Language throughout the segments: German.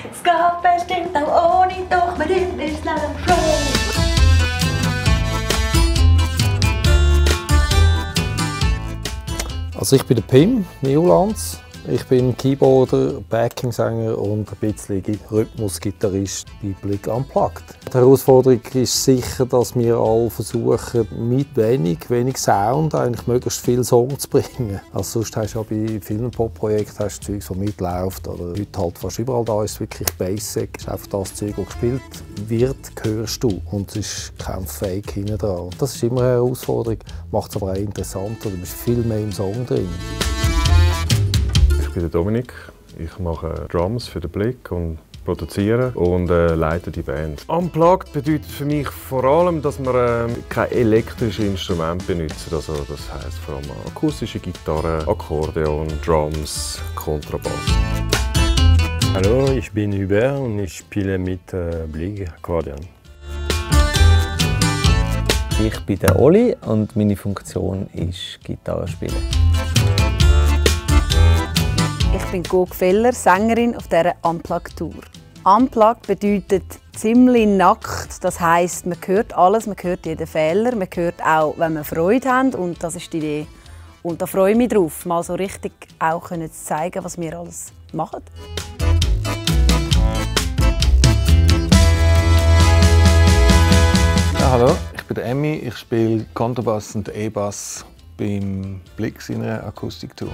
Es geht bestimmt auch ohne, doch mit ihm ist Leben froh. Also ich bin der Pim Newlands. Ich bin Keyboarder, Backingsänger und ein bisschen Rhythmusgitarrist bei Blick Unplugged. Die Herausforderung ist sicher, dass wir alle versuchen, mit wenig Sound eigentlich möglichst viel Song zu bringen. Also sonst hast du ja bei vielen Pop-Projekten Zeug, das mitläuft. Oder heute halt fast überall da ist es wirklich basic. Es ist einfach das Zeug, das gespielt wird, hörst du. Und es ist kein Fake hinten dran. Das ist immer eine Herausforderung, macht es aber auch interessanter. Du bist viel mehr im Song drin. Ich bin der Dominik. Ich mache Drums für den Blick und produziere und leite die Band. Unplugged bedeutet für mich vor allem, dass wir kein elektrisches Instrument benutzen. Also das heisst vor allem akustische Gitarre, Akkordeon, Drums, Kontrabass. Hallo, ich bin Hubert und ich spiele mit Blick Akkordeon. Ich bin der Oli und meine Funktion ist Gitarre spielen. Ich bin Gog Feller, Sängerin auf dieser Unplugged-Tour. Unplugged bedeutet ziemlich nackt, das heisst, man hört alles, man hört jeden Fehler, man hört auch, wenn wir Freude haben und das ist die Idee. Und da freue ich mich drauf, mal so richtig auch zu zeigen, was wir alles machen. Ja, hallo, ich bin der Emmy, ich spiele Kontrabass und E-Bass beim Blick seiner Akustiktour.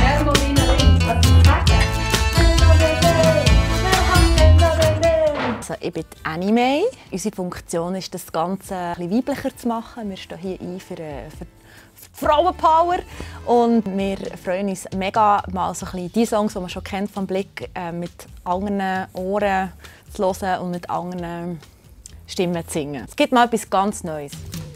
Also ich bin Anime. Unsere Funktion ist, das Ganze ein bisschen weiblicher zu machen. Wir stehen hier ein für Frauenpower. Und wir freuen uns mega, mal so ein bisschen die Songs, die man schon kennt vom Blick, mit anderen Ohren zu hören und mit anderen Stimmen zu singen. Es gibt mal etwas ganz Neues.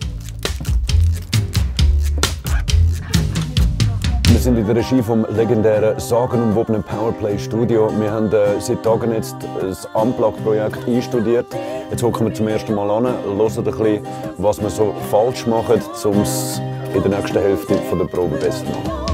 Wir sind in der Regie vom legendären, sagenumwobenen Powerplay Studio. Wir haben seit Tagen jetzt ein Unplugged-Projekt einstudiert. Jetzt hocken wir zum ersten Mal an, hören ein bisschen, was wir so falsch machen, um es in der nächsten Hälfte der Probe besser zu machen.